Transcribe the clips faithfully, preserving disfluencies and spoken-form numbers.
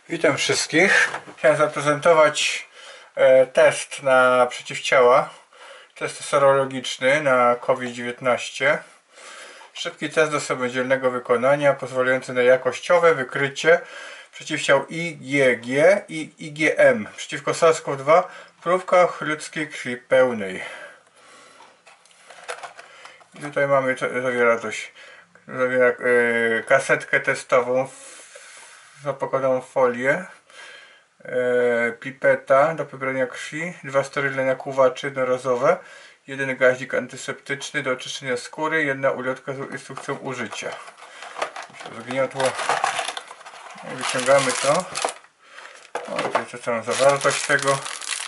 Witam wszystkich. Chciałem zaprezentować e, test na przeciwciała. Test serologiczny na COVID dziewiętnaście. Szybki test do samodzielnego wykonania, pozwalający na jakościowe wykrycie przeciwciał I G G i I G M przeciwko SARS CoV dwa w próbkach ludzkiej krwi pełnej. I tutaj mamy, zawiera coś, zawiera e, kasetkę testową, zapakowaną w folię, e, pipeta do pobrania krwi, dwa sterylne nakłuwacze jednorazowe, jeden gazik antyseptyczny do oczyszczenia skóry, jedna ulotka z instrukcją użycia. Zgniotło. I wyciągamy to. O, tutaj to całą zawartość tego.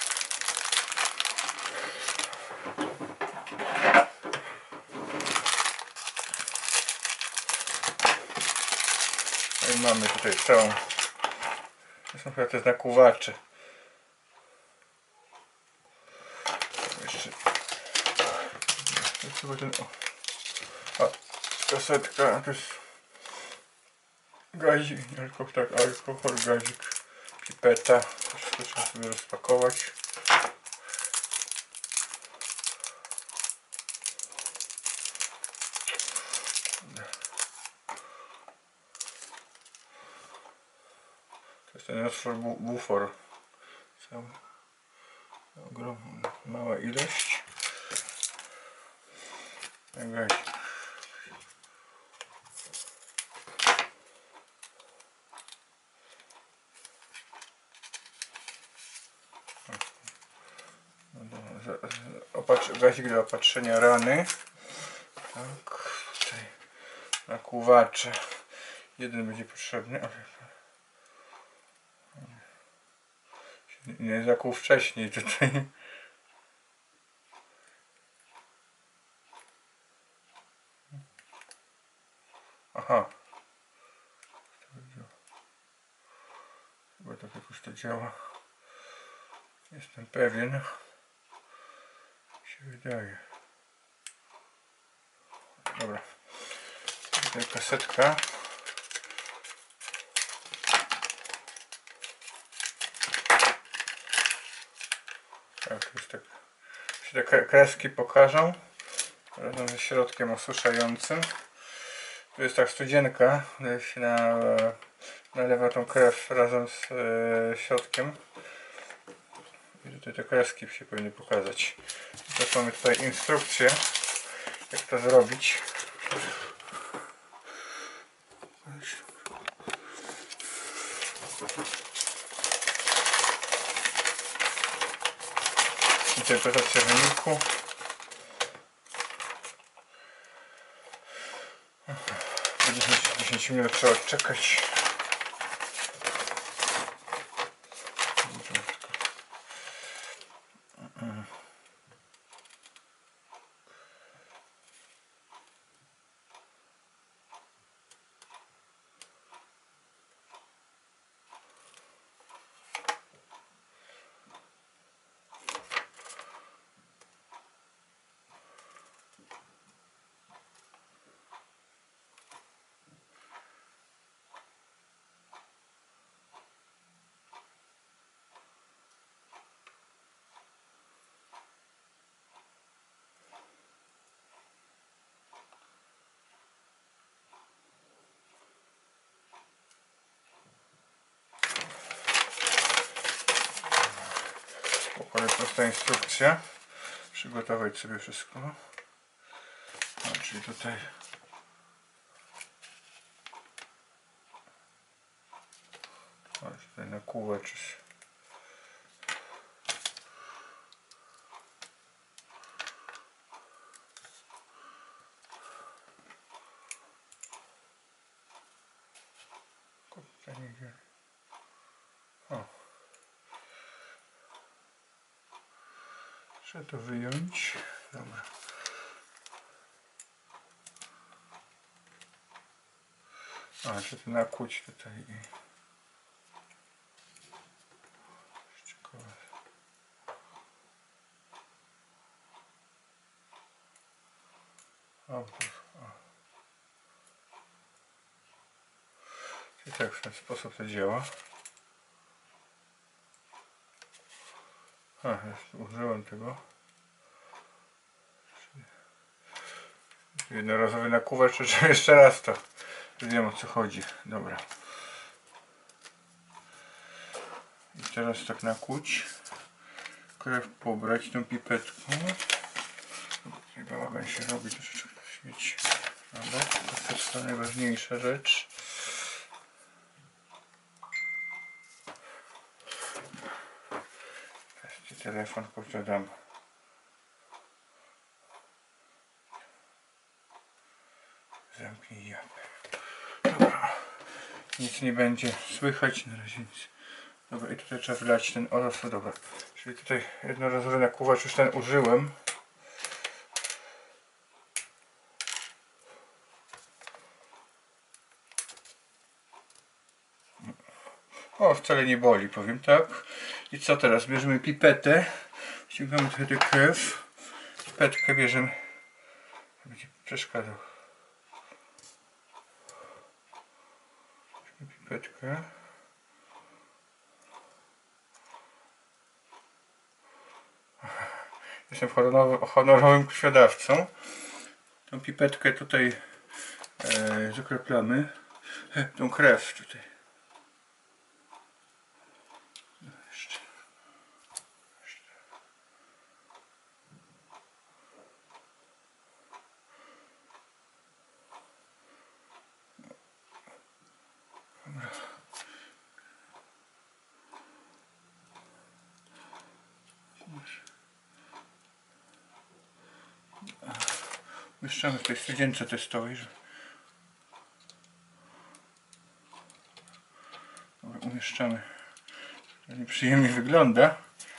I mamy tutaj całą. To są chyba te nakłuwacze. Jeszcze. Jeszcze ten, o. O, kasetka. To jest gazik, alkohol, tak, alkohol, gazik, pipeta. Wszystko trzeba sobie rozpakować. To jest ten otwór bu bufor. Ogromna, mała ilość. Gazik. Opatr gazik do opatrzenia rany. Tak, tutaj nakłuwacze. Jeden będzie potrzebny, ale nie zakłuł wcześniej tutaj. Aha. Chyba tak jakoś to działa. Jestem pewien. Mi się wydaje. Dobra. Tutaj kasetka. Tak, już tak się te kreski pokażą. Razem ze środkiem osuszającym. Tu jest tak studzienka, się na, nalewa tą krew razem z e, środkiem. I tutaj te kreski się powinny pokazać. I teraz mamy tutaj instrukcję, jak to zrobić. Interpretacja wyniku. dziesięć minut trzeba czekać. Ale prosta instrukcja. Przygotować sobie wszystko. No, czyli tutaj o, tutaj nakłuwacz. O. Trzeba to wyjąć. Dobra. A, trzeba to nakłuć tutaj. O, o. I tak w ten sposób to działa. A, jest, użyłem tego. Jednorazowy nakłuwacz, czy jeszcze raz to wiem, o co chodzi. Dobra. I teraz tak nakłuć. Krew pobrać tą pipetką. Tutaj bałagan się robi, troszeczkę świeci. Dobra, to jest to najważniejsza rzecz. Teraz telefon posiadam. Zamknij japę. Dobra. Nic nie będzie słychać na razie nic. Dobra, i tutaj trzeba wlać ten oraz, no dobra. Czyli tutaj jednorazowy nakłuwacz, już ten użyłem. O, wcale nie boli, powiem tak. I co teraz? Bierzemy pipetę. Ściągamy trochę tę krew. Pipetkę bierzemy. Będzie przeszkadzał. Pipetkę. Jestem honorowym, honorowym krwiodawcą. Tą pipetkę tutaj e, zakreplamy. E, tą krew tutaj. Jeszcze. Jeszcze. Dobra. Umieszczamy w tej studzience testowej. Dobra, umieszczamy. To nieprzyjemnie wygląda.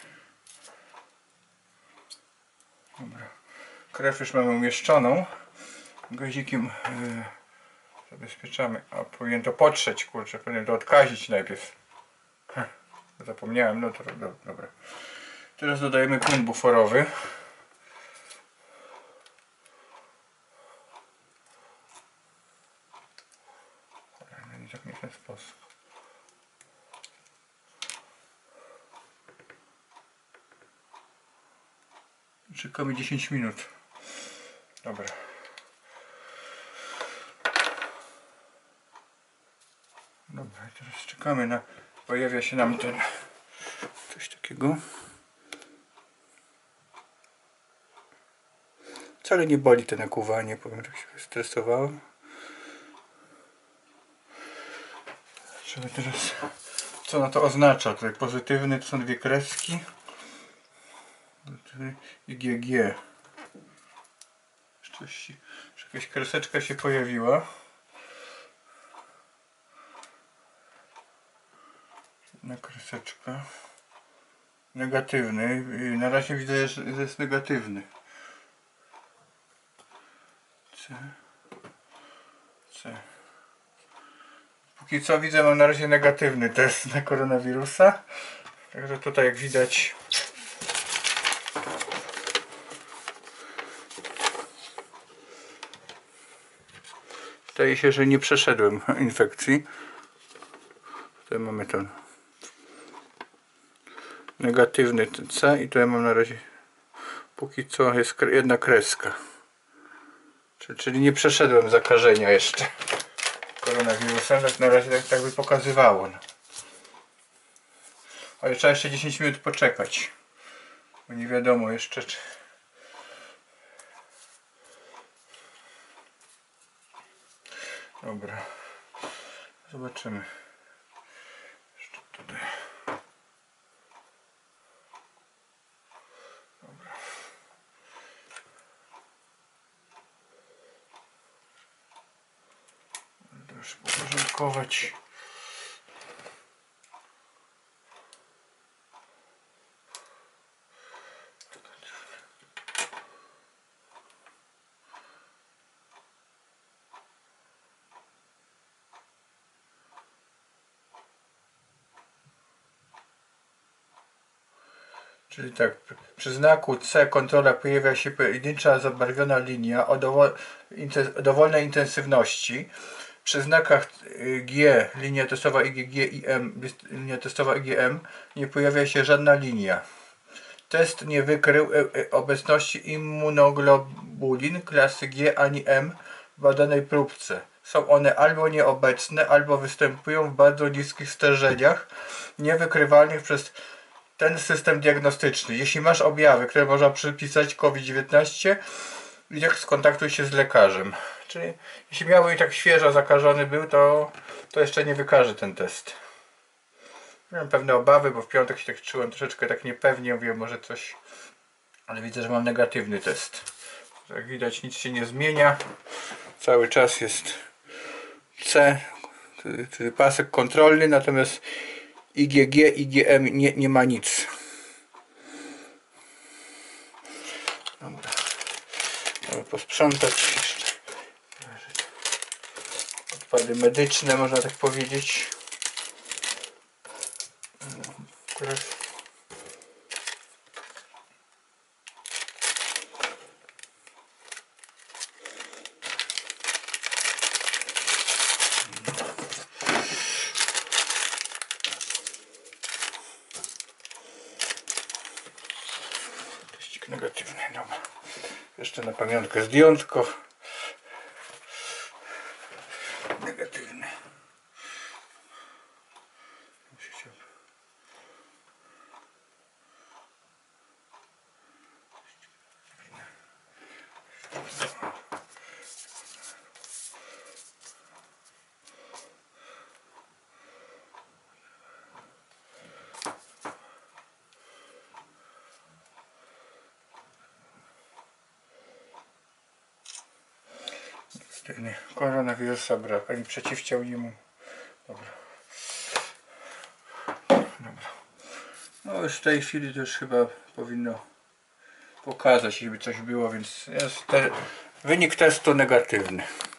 Dobra. Krew już mamy umieszczoną. Guzikiem yy, zabezpieczamy. A powinien to potrzeć, kurczę, powinien to odkazić najpierw. Heh, zapomniałem, no to do, dobra. Teraz dodajemy płyn buforowy. No nie tak nie w ten sposób. Czekamy dziesięć minut. Dobra. Dobra, i teraz czekamy na... Pojawia się nam ten... Coś takiego. Wcale nie boli to nakłuwanie, powiem, że się stresowałem. Trzeba teraz... Co na to oznacza? Tutaj pozytywny to są dwie kreski. I G G. Coś, jakaś kreseczka się pojawiła. Jedna kreseczka. Negatywny. Na razie widzę, że jest negatywny. C. C. Póki co widzę, mam na razie negatywny test na koronawirusa. Także tutaj jak widać wydaje się, że nie przeszedłem infekcji. Tutaj mamy ten negatywny C i tutaj mam na razie póki co jest jedna kreska. Czyli, czyli nie przeszedłem zakażenia jeszcze koronawirusem, tak na razie tak, tak by pokazywało. No. Ale trzeba jeszcze dziesięć minut poczekać, bo nie wiadomo jeszcze czy... Dobra, zobaczymy. Jeszcze tutaj. Dobra. Będę już uporządkować. Czyli tak, przy znaku C kontrola pojawia się pojedyncza zabarwiona linia o dowol, inten, dowolnej intensywności. Przy znakach G, linia testowa I G G i M, linia testowa I G M, nie pojawia się żadna linia. Test nie wykrył e, e, obecności immunoglobulin klasy G ani M w badanej próbce. Są one albo nieobecne, albo występują w bardzo niskich stężeniach, niewykrywalnych przez ten system diagnostyczny. Jeśli masz objawy, które można przypisać COVID dziewiętnaście, jak skontaktuj się z lekarzem. Czyli jeśli miałby i tak świeżo zakażony był, to, to jeszcze nie wykaże ten test. Miałem pewne obawy, bo w piątek się tak czułem troszeczkę tak niepewnie, mówię może coś, ale widzę, że mam negatywny test. Jak widać, nic się nie zmienia. Cały czas jest C, czyli pasek kontrolny, natomiast I G G, I G M nie, nie ma nic. Dobra. Mamy posprzątać jeszcze. Odpady medyczne, można tak powiedzieć. Teścik negatywny, dobra. Jeszcze na pamiątkę zdjątko. Negatywny. Koronawirusa brak, ani przeciwciał nie mu. Dobra. Dobra. No już w tej chwili to już chyba powinno pokazać, żeby coś było, więc jest te, wynik testu negatywny.